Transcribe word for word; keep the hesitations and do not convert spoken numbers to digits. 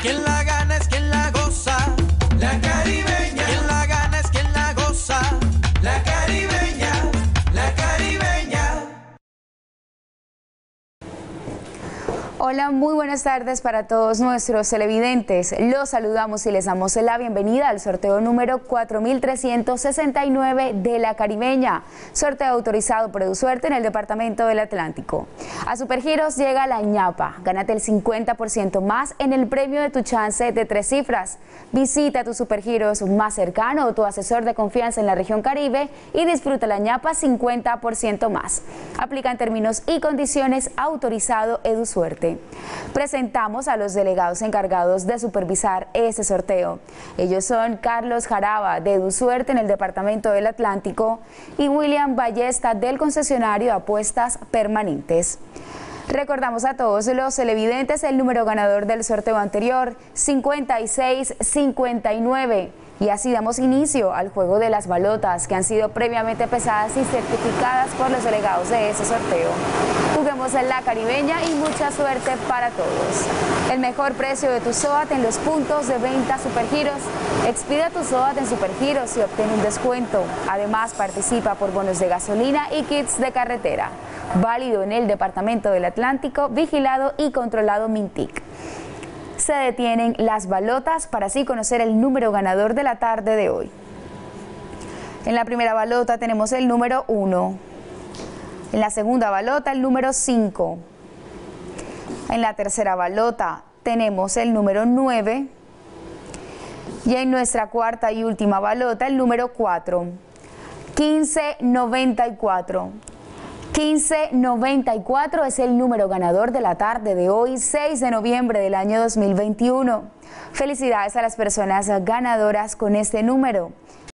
Quien la gana es quien la goza, la caribeña. Quien la gana es quien la goza, la caribeña, la caribeña. Hola, muy buenas tardes para todos nuestros televidentes. Los saludamos y les damos la bienvenida al sorteo número cuatro mil trescientos sesenta y nueve de La Caribeña, sorteo autorizado por EduSuerte en el Departamento del Atlántico. A Supergiros llega la ñapa. Gánate el cincuenta por ciento más en el premio de tu chance de tres cifras. Visita tu Supergiros más cercano o tu asesor de confianza en la región Caribe y disfruta la ñapa cincuenta por ciento más. Aplica en términos y condiciones, autorizado EduSuerte. Presentamos a los delegados encargados de supervisar este sorteo. Ellos son Carlos Jaraba, de EduSuerte en el Departamento del Atlántico, y William Ballesta, del concesionario de apuestas permanentes. Recordamos a todos los televidentes el número ganador del sorteo anterior, cincuenta y seis cincuenta y nueve. Y así damos inicio al juego de las balotas, que han sido previamente pesadas y certificadas por los delegados de ese sorteo. Juguemos en La Caribeña y mucha suerte para todos. El mejor precio de tu SOAT en los puntos de venta Supergiros. Expide tu SOAT en Supergiros y obtén un descuento. Además, participa por bonos de gasolina y kits de carretera. Válido en el Departamento del Atlántico, vigilado y controlado Mintic. Se detienen las balotas para así conocer el número ganador de la tarde de hoy. En la primera balota tenemos el número uno. En la segunda balota el número cinco. En la tercera balota tenemos el número nueve. Y en nuestra cuarta y última balota el número cuatro. quince noventa y cuatro. quince noventa y cuatro es el número ganador de la tarde de hoy, seis de noviembre del año dos mil veintiuno. Felicidades a las personas ganadoras con este número.